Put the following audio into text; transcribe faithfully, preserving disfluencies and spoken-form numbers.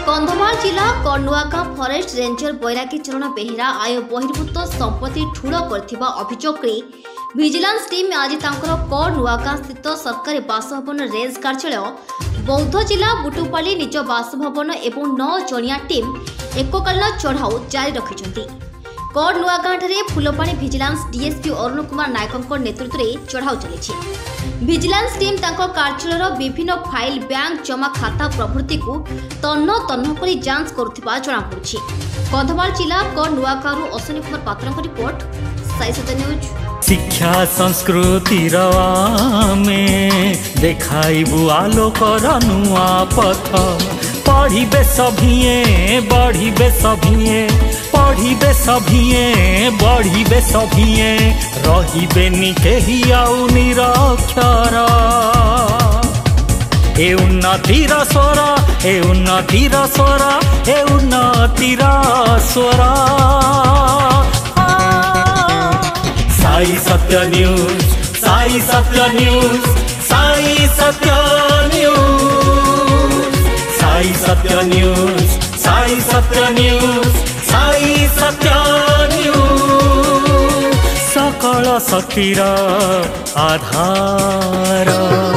कंधमाल जिला कनुआका forest ranger बैरागी चरण बेहेरा आय बहिर्भूत संपत्ति ठूल करथिबा अभियोग विजिलेंस टीम आज तांकर कनुआका स्थित सरकारी बासभवन रेंज कार्यालय बौद्ध जिला बुटुपाली निज बासभवन एवं नौ जणिया टीम एककालीन चढ़ाऊ जारी रखिछन्ति। कनुआगाँठारे फुलपाणी विजिलेंस डीएसपी अरुण कुमार नायकों नेतृत्व में चढ़ाऊ चली। विजिलेंस टीम तांको कार्यालयर विभिन्न फाइल बैंक जमा खाता प्रभृति को तन्न तन्न कर जांच करुथिबा जणा पड़ुछि। कंधमाल जिला कनुआकारू अश्विनी कुमार पात्रक रिपोर्ट साई सत्य न्यूज। शिक्षा संस्कृति में देखाइबु आलोकर नुआ पथ पढ़िबे सभिए बढ़िबे सभिए पढ़िबे सभिए बढ़िबे सभिए रहिबे नि केहि आउ निरक्षर ए उन्नतिर स्वर ए उन्नतिर स्वर ए उन्नतिर स्वर साई सत्य न्यूज साई सत्य न्यूज साई सत्य न्यूज साई सत्य न्यूज साई सत्य न्यूज साई सत्य न्यूज सकल शक्तिर आधार।